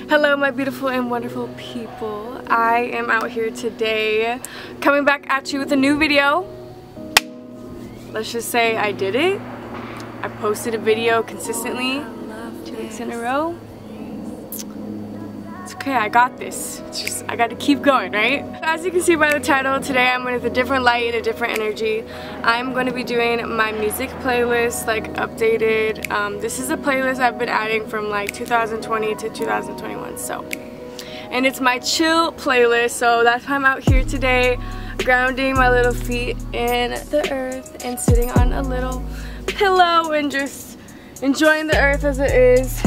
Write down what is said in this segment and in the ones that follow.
Hello my beautiful and wonderful people. I am out here today coming back at you with a new video. Let's just say I did it. I posted a video consistently 2 weeks in a row. It's okay, I got this. It's just, I gotta keep going, right? As you can see by the title, today I'm with a different light and a different energy. I'm going to be doing my music playlist, like updated. This is a playlist I've been adding from like 2020 to 2021, so. And it's my chill playlist, so that's why I'm out here today, grounding my little feet in the earth and sitting on a little pillow and just enjoying the earth as it is.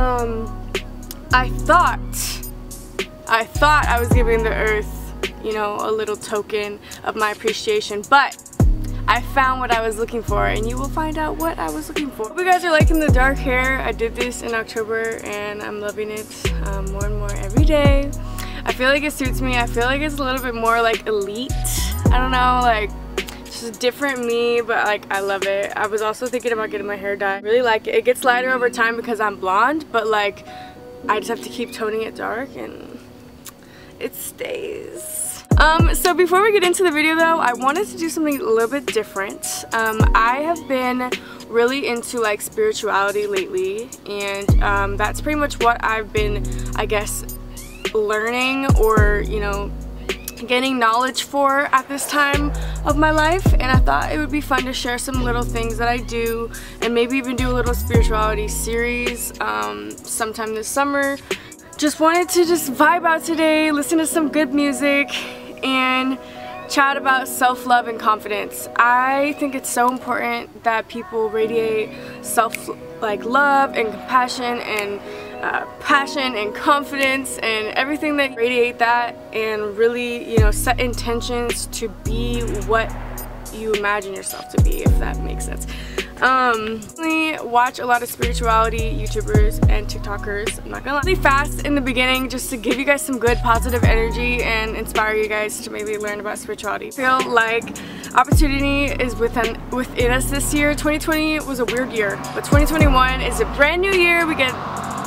I thought I was giving the earth, you know, a little token of my appreciation, but I found what I was looking for, and you will find out what I was looking for. Hope you guys are liking the dark hair. I did this in October and I'm loving it more and more every day. I feel like it suits me. I feel like it's a little bit more like elite. I don't know, like just a different me, but like I love it. I was also thinking about getting my hair dyed. I really like it. It gets lighter over time because I'm blonde, but like I just have to keep toning it dark and it stays. So before we get into the video though, I wanted to do something a little bit different. I have been really into like spirituality lately, and that's pretty much what I've been, I guess, learning or, you know, gaining knowledge for at this time of my life. And I thought it would be fun to share some little things that I do, and maybe even do a little spirituality series sometime this summer. Just wanted to just vibe out today, listen to some good music, and chat about self-love and confidence. I think it's so important that people radiate love and compassion and passion and confidence and everything that radiate that, and really, you know, set intentions to be what you imagine yourself to be, if that makes sense. Watch a lot of spirituality YouTubers and TikTokers. I'm not gonna lie, really fast in the beginning just to give you guys some good positive energy and inspire you guys to maybe learn about spirituality. I feel like opportunity is within us this year. 2020 was a weird year, but 2021 is a brand new year. We get,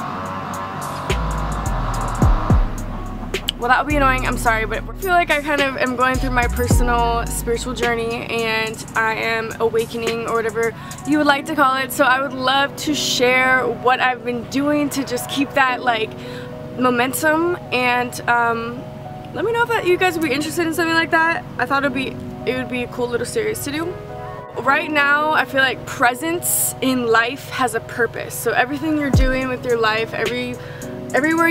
well, that would be annoying, I'm sorry, but I feel like I kind of am going through my personal spiritual journey, and I am awakening, or whatever you would like to call it. So I would love to share what I've been doing to just keep that like momentum, and let me know if you guys would be interested in something like that. I thought it would be a cool little series to do. Right now, I feel like presence in life has a purpose. So everything you're doing with your life, everywhere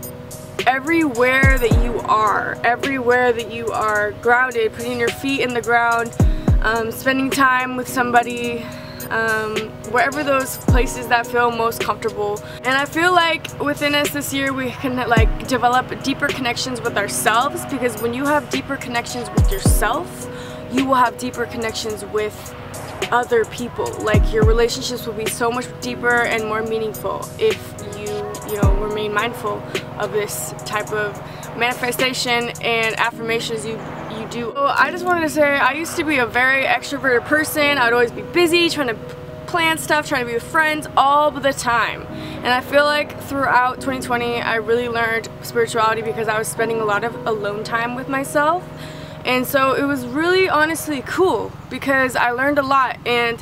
that you are grounded, putting your feet in the ground, spending time with somebody, wherever those places that feel most comfortable. And I feel like within us this year we can like develop deeper connections with ourselves, because when you have deeper connections with yourself, you will have deeper connections with other people. Like your relationships will be so much deeper and more meaningful if you know, remain mindful of this type of manifestation and affirmations you do. So I just wanted to say, I used to be a very extroverted person. I'd always be busy trying to plan stuff, trying to be with friends all the time. And I feel like throughout 2020 I really learned spirituality because I was spending a lot of alone time with myself. And so it was really honestly cool because I learned a lot, and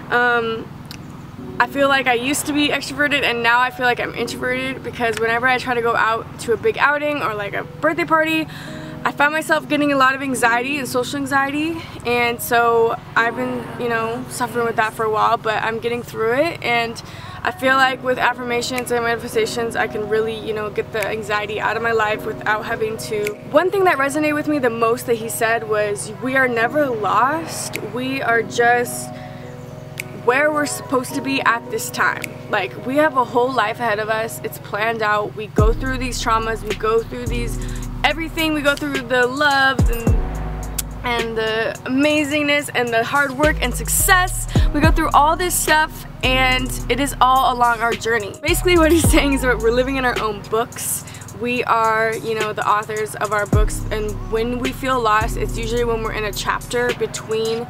I feel like I used to be extroverted and now I feel like I'm introverted, because whenever I try to go out to a big outing or like a birthday party, I find myself getting a lot of anxiety and social anxiety, and so I've been, you know, suffering with that for a while, but I'm getting through it. And I feel like with affirmations and manifestations I can really, you know, get the anxiety out of my life without having to. One thing that resonated with me the most that he said was, we are never lost, we are just where we're supposed to be at this time. Like, we have a whole life ahead of us, it's planned out, we go through these traumas, we go through everything, we go through the love and the amazingness and the hard work and success. We go through all this stuff, and it is all along our journey. Basically what he's saying is that we're living in our own books. We are, you know, the authors of our books, and when we feel lost, it's usually when we're in a chapter between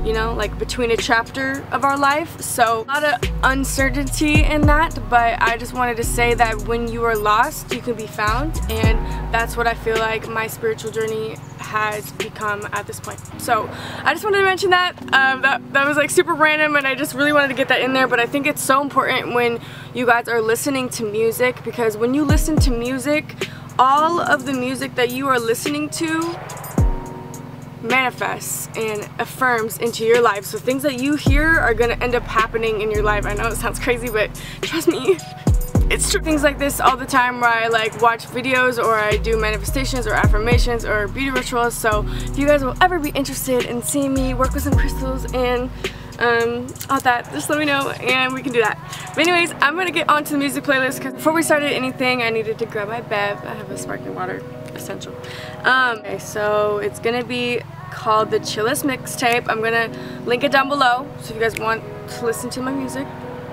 you know, like between a chapter of our life. So a lot of uncertainty in that, but I just wanted to say that when you are lost, you can be found, and that's what I feel like my spiritual journey has become at this point. So I just wanted to mention that. That was like super random, and I just really wanted to get that in there, but I think it's so important when you guys are listening to music, because when you listen to music, all of the music that you are listening to manifests and affirms into your life. So things that you hear are gonna end up happening in your life. I know it sounds crazy, but trust me, it's true. Things like this all the time where I like watch videos or I do manifestations or affirmations or beauty rituals. So if you guys will ever be interested in seeing me work with some crystals and all that, just let me know and we can do that. But anyways, I'm gonna get onto the music playlist, because before we started anything I needed to grab my bev. I have a sparkling water, essential. Okay, so it's gonna be called the Chillest Mixtape. I'm gonna link it down below, so if you guys want to listen to my music,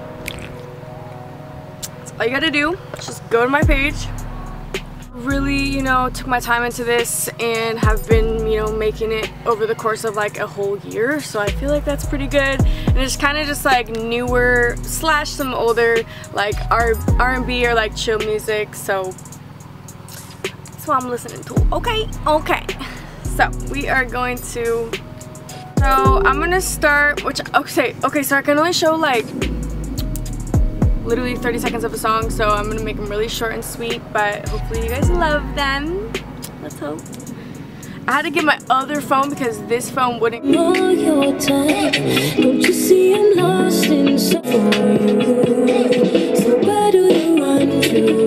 that's all you gotta do. Just go to my page. Really, you know, took my time into this and have been, you know, making it over the course of like a whole year, so I feel like that's pretty good. And it's kind of just like newer slash some older like R&B or like chill music, so that's what I'm listening to. Okay, so we are going to, so I'm gonna start, which okay, so I can only show like literally 30 seconds of a song, so I'm gonna make them really short and sweet, but hopefully you guys love them. Let's hope. I had to get my other phone because this phone wouldn't. Your time. Don't you see I'm lost in so where do you run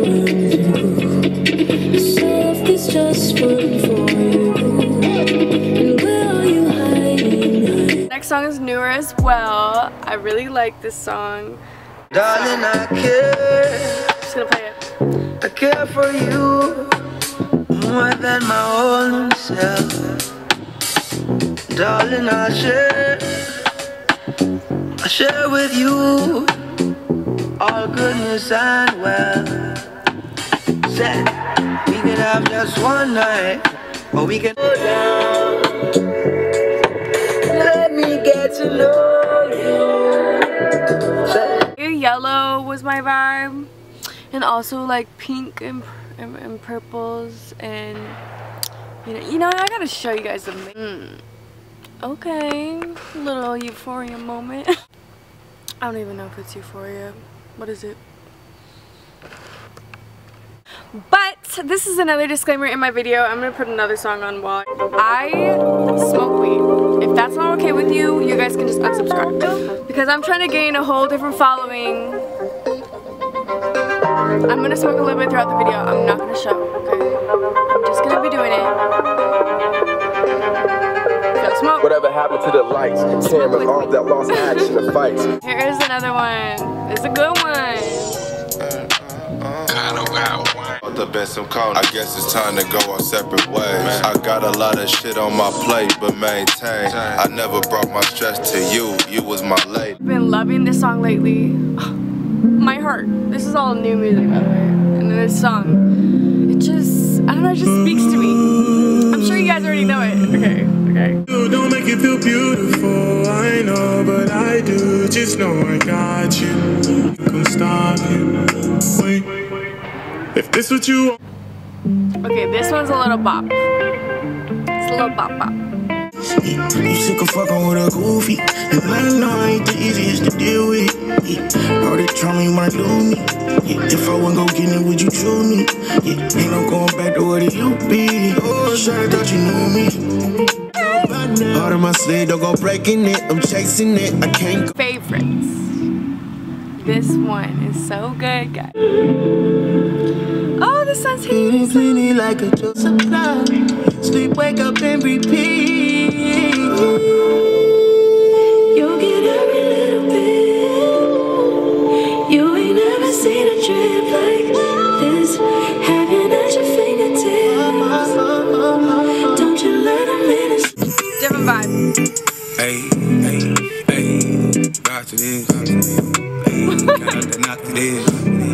to? Soft is just fun for you. And where are you hiding? Next song is newer as well. I really like this song. Darling, I care. Just gonna play it. I care for you more than my own self. Darling, I share with you all goodness and well. Said we could have just one night, or we can go down. Let me get to know you. Said, yellow was my vibe, and also like pink and purples, and you know I gotta show you guys the okay, little euphoria moment. I don't even know if it's euphoria. What is it? But this is another disclaimer in my video. I'm gonna put another song on while I smoke weed. If that's not okay with you, you guys can just unsubscribe, because I'm trying to gain a whole different following. I'm gonna smoke a little bit throughout the video. I'm not gonna show, okay? I'm just gonna be doing it. So smoke. Whatever happened to the lights, cameras, all that lost action of fights. Here is another one. It's a good one. I guess it's time to go our separate ways. I got a lot of shit on my plate, but maintain. I never brought my stress to you. You was my lady. I've been loving this song lately. My heart. This is all new music, by the way. And then this song, it just, I don't know, it just speaks to me. I'm sure you guys already know it. Okay. You don't make it feel beautiful, I know, but I do. Just know I got you. You can stop it. Wait. If this what you want. Okay, this one's a little bop. It's a little bop. You sick of fucking with a goofy, and I know I ain't the easiest to deal with. All that trauma you might lose me. If I wouldn't go get it, would you choose me? Ain't no going back to what it used to be. Oh, shit, I thought you knew me. Out of my sleeve, don't go breaking it. I'm chasing it. I can't go. Favorites. This one is so good, guys. Oh, this sounds hitting. Feeling like a joke supply. Sleep, wake up, and repeat. You'll get every little bit. You ain't never seen a trip like this. Having at your fingertips. Don't you let them in it. Different vibe. Hey, got to this. Not to this.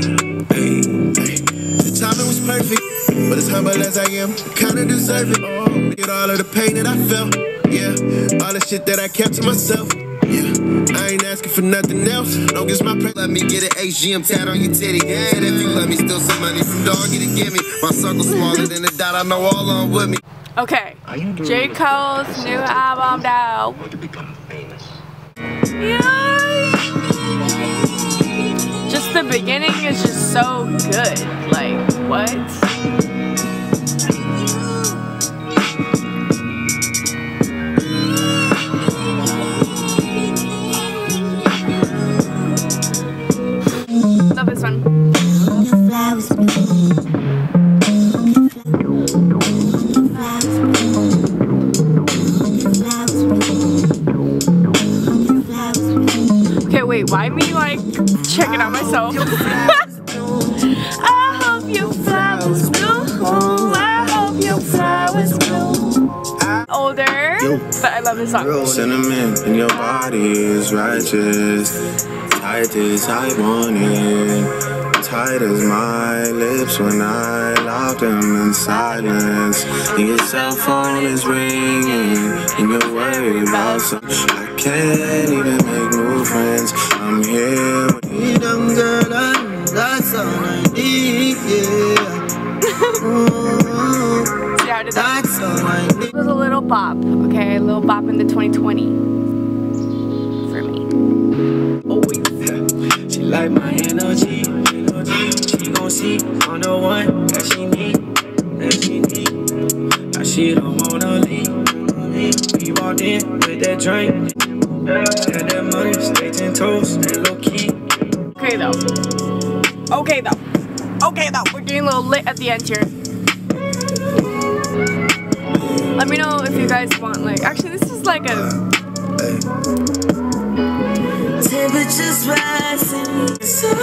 The timing was perfect, but as humble as I am, I kinda deserve it. Get all of the pain that I felt. Yeah, all the shit that I kept to myself. Yeah, I ain't asking for nothing else. Long as my pay, let me get an HGM tat on your titty. Said if you let me steal some money from dog, you to give me. My circle smaller than a dot, I know all on with me. Okay, J. Cole's new album now. Yeah. Just the beginning is just so good. Like, what? Love this one. Okay, wait, why me like checking out myself? I hope your flowers bloom. I hope your flowers bloom. Older, but I love this song. Cinnamon in your body is righteous. Tight as I want it. Tight as my lips when I lock them in silence. And your cell phone is ringing. And you're worried about something. I can't even make new friends. I'm here with you, dumb girl. That's all I need, yeah. See, I did that. That's all I need. It was a little bop, okay? A little bop in the 2020 for me. Always. She like my energy. She gon' see on the one that she need. Now she don't wanna leave. We walked in with that drink. Had that money, stay 10 toes, and low key. Okay though. Okay though. Okay though. We're getting a little lit at the end here. Let me know if you guys want, like, actually this is like a Temperatures rising,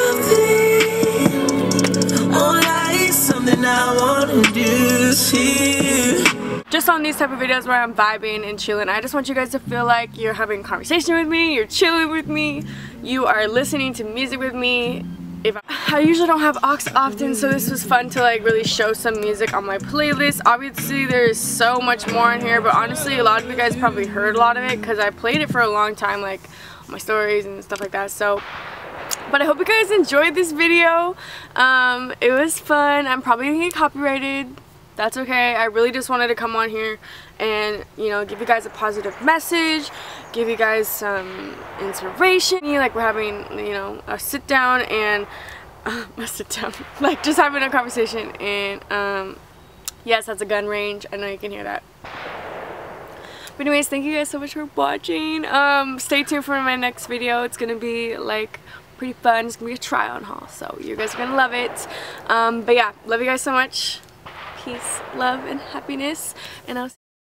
something. Oh, like something I wanna do here. just on these type of videos where I'm vibing and chilling. I just want you guys to feel like you're having a conversation with me, you're chilling with me, you are listening to music with me. I usually don't have aux often, so this was fun to like really show some music on my playlist. Obviously there's so much more on here, but honestly a lot of you guys probably heard a lot of it because I played it for a long time, like on my stories and stuff like that. So but I hope you guys enjoyed this video. It was fun. I'm probably gonna get copyrighted. That's okay. I really just wanted to come on here and, you know, give you guys a positive message, give you guys some inspiration. Like we're having, you know, a sit down and like just having a conversation. And yes, that's a gun range. I know you can hear that. But anyways, thank you guys so much for watching. Stay tuned for my next video. It's gonna be like pretty fun. It's gonna be a try on haul, so you guys are gonna love it. But yeah, love you guys so much. Peace, love, and happiness, and I'll see you